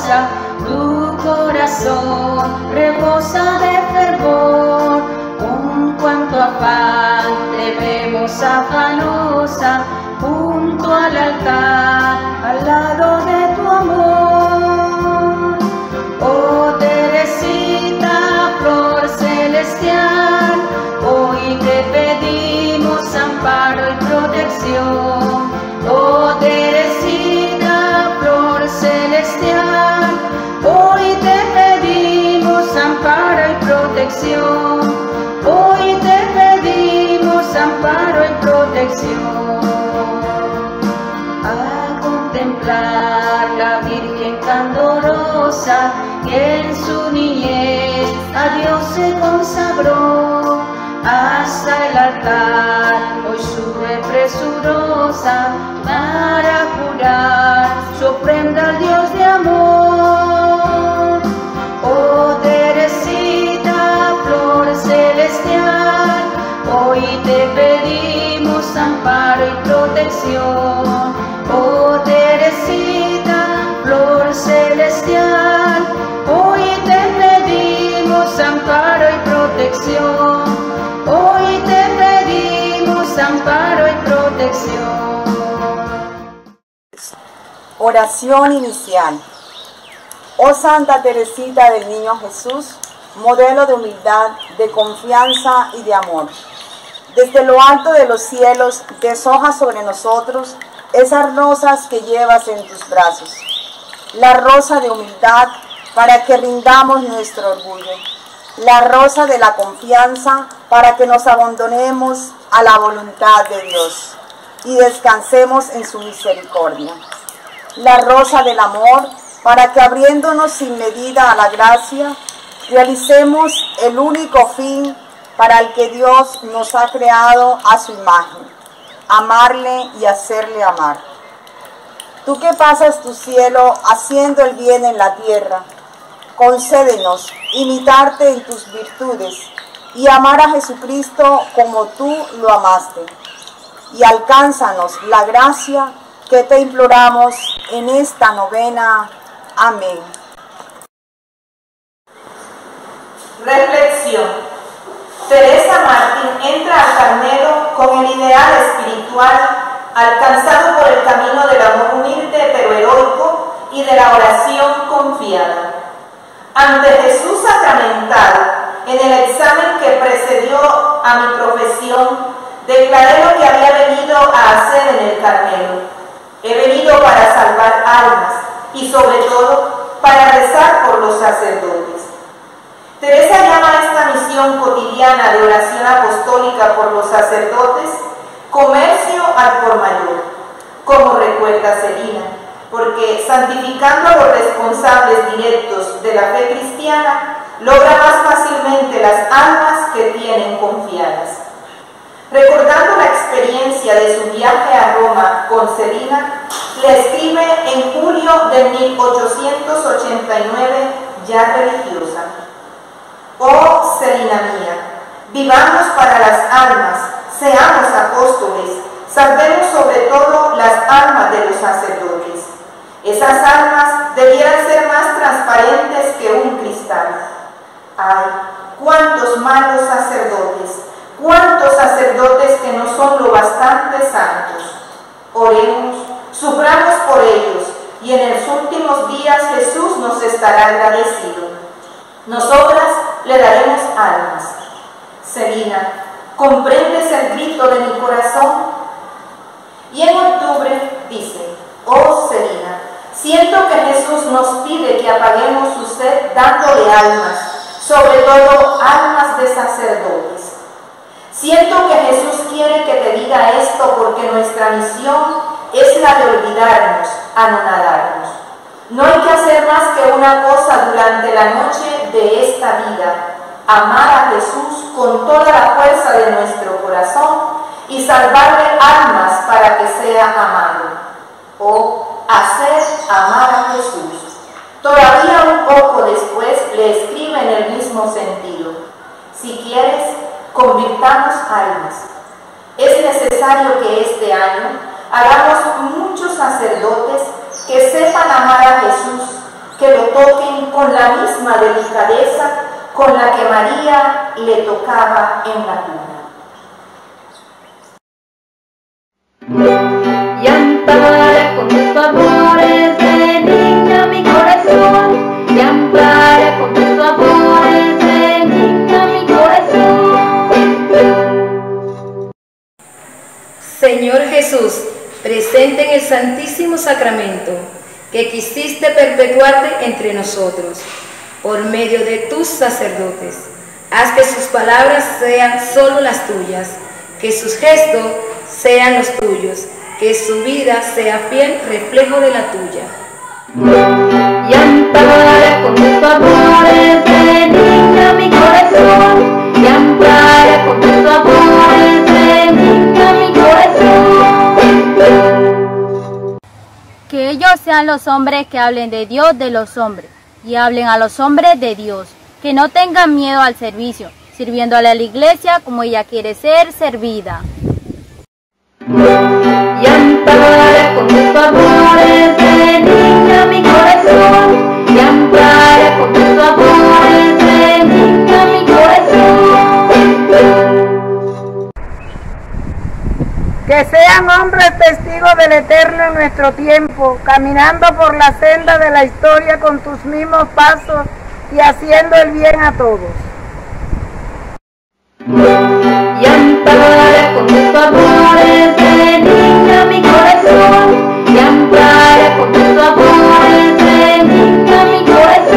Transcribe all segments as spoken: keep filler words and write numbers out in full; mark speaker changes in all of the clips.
Speaker 1: rosa, tu corazón rebosa de fervor. Con cuanto afán te vemos afanosa, junto al altar, al lado de tu amor. Oh Teresita, flor celestial, hoy te pedimos amparo y protección. Oh Teresita, flor celestial, hoy te pedimos amparo y protección. Hoy te pedimos amparo y protección. A contemplar la Virgen candorosa, que en su niñez a Dios se consagró, hasta el altar hoy sube presurosa para jurar su ofrenda al Dios de amor. Oh Teresita, flor celestial, hoy te pedimos amparo y protección. Oh Teresita, flor celestial, hoy te pedimos amparo y protección. Hoy te pedimos amparo y protección.
Speaker 2: Oración inicial. Oh Santa Teresita del Niño Jesús, modelo de humildad, de confianza y de amor. Desde lo alto de los cielos, deshoja sobre nosotros esas rosas que llevas en tus brazos. La rosa de humildad para que rindamos nuestro orgullo. La rosa de la confianza para que nos abandonemos a la voluntad de Dios y descansemos en su misericordia. La rosa del amor para que, abriéndonos sin medida a la gracia, realicemos el único fin para el que Dios nos ha creado a su imagen, amarle y hacerle amar. Tú que pasas tu cielo haciendo el bien en la tierra, concédenos imitarte en tus virtudes y amar a Jesucristo como tú lo amaste. Y alcánzanos la gracia que te imploramos en esta novena. Amén.
Speaker 3: Reflexión. Teresa Martín entra al Carmelo con el ideal espiritual alcanzado por el camino del amor humilde pero heroico y de la oración confiada. Ante Jesús sacramentado, en el examen que precedió a mi profesión, declaré lo que había venido a hacer en el Carmelo. He venido para salvar almas y sobre todo para rezar por los sacerdotes. Teresa llama a esta misión cotidiana de oración apostólica por los sacerdotes comercio al por mayor, como recuerda Celina, porque santificando a los responsables directos de la fe cristiana, logra más fácilmente las almas que tienen confiadas. Recordando la experiencia de su viaje a Roma con Celina, le escribe en julio de mil ochocientos ochenta y nueve, ya religiosa: Oh Celina mía, vivamos para las almas, seamos apóstoles, salvemos sobre todo las almas de los sacerdotes. Esas almas debieran ser más transparentes que un cristal. Ay, cuántos malos sacerdotes, cuántos sacerdotes que no son lo bastante santos. Oremos, suframos por ellos, y en los últimos días Jesús nos estará agradecido. Nosotras le daremos almas. Celina, ¿comprendes el grito de mi corazón? Y en octubre dice: Oh Celina, siento que Jesús nos pide que apaguemos su sed dándole almas, sobre todo almas de sacerdotes. Siento que Jesús quiere que te diga esto porque nuestra misión es la de olvidarnos, anonadarnos. No hay que hacer más que una cosa durante la noche de esta vida: amar a Jesús con toda la fuerza de nuestro corazón y salvarle almas para que sea amado. O hacer amar a Jesús. Todavía un poco después le escribe en el mismo sentido: si quieres, convirtamos almas. Es necesario que este año hagamos muchos sacerdotes que sepan amar a Jesús, que lo toquen con la misma delicadeza con la que María le tocaba en la cuna.
Speaker 1: Y ampara con tus favores, benigna mi corazón, y ampara con tus favores, benigna mi corazón.
Speaker 4: Señor Jesús, presente en el Santísimo Sacramento, que quisiste perpetuarte entre nosotros, por medio de tus sacerdotes, haz que sus palabras sean solo las tuyas, que sus gestos sean los tuyos, que su vida sea fiel reflejo de la tuya.
Speaker 1: Y ampara con tus favores, benigna mi corazón, y ampara con tus favores, benigna mi corazón.
Speaker 5: Que ellos sean los hombres que hablen de Dios de los hombres, y hablen a los hombres de Dios, que no tengan miedo al servicio, sirviéndole a la iglesia como ella quiere ser servida.
Speaker 1: Y ampara con tus favores, benigna mi corazón, y ampara con tus favores, benigna mi corazón.
Speaker 6: Que sean hombres testigos del Eterno en nuestro tiempo, caminando por la senda de la historia con tus mismos pasos y haciendo el bien a todos.
Speaker 1: Y ampara con tus favores, benigna mi corazón, y ampara con tus favores, benigna mi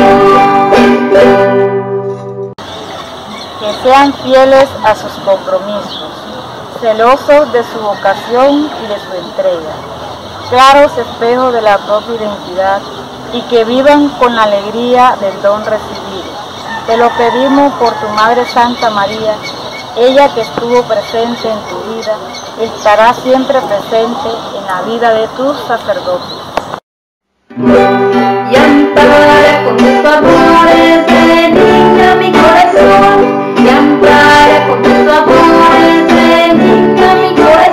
Speaker 1: corazón.
Speaker 7: Que sean fieles a sus compromisos, celosos de su vocación y de su entrega, claros espejos de la propia identidad, y que vivan con la alegría del don recibido. Te lo pedimos por tu Madre Santa María, ella que estuvo presente en tu vida, estará siempre presente en la vida de tus sacerdotes.
Speaker 1: Y ampara con tus favores, benigna mi corazón, y ampara con tus favores, benigna mi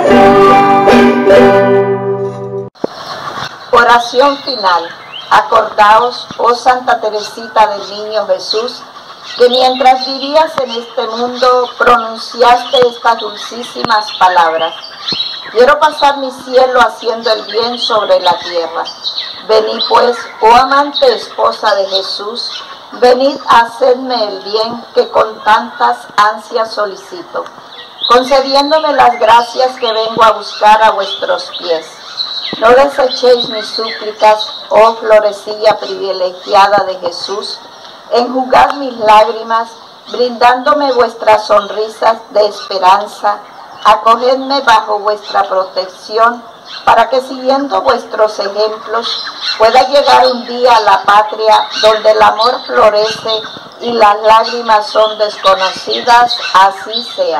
Speaker 1: corazón.
Speaker 8: Oración final. Acordaos, oh Santa Teresita del Niño Jesús, que mientras vivías en este mundo pronunciaste estas dulcísimas palabras: quiero pasar mi cielo haciendo el bien sobre la tierra. Venid pues, oh amante esposa de Jesús, venid a hacerme el bien que con tantas ansias solicito, concediéndome las gracias que vengo a buscar a vuestros pies. No desechéis mis súplicas, oh florecilla privilegiada de Jesús, enjugad mis lágrimas, brindándome vuestras sonrisas de esperanza, acogedme bajo vuestra protección, para que siguiendo vuestros ejemplos pueda llegar un día a la patria donde el amor florece y las lágrimas son desconocidas, así sea.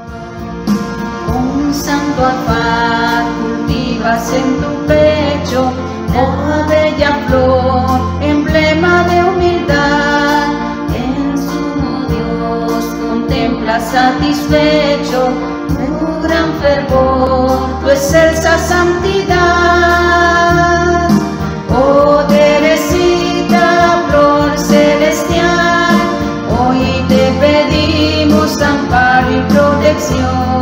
Speaker 1: Un santo alfar cultivas en tu pecho, oh bella flor, emblema de humildad. En sumo Dios contempla satisfecho tu gran fervor, tu excelsa santidad. Oh Teresita, flor celestial, hoy te pedimos amparo y protección.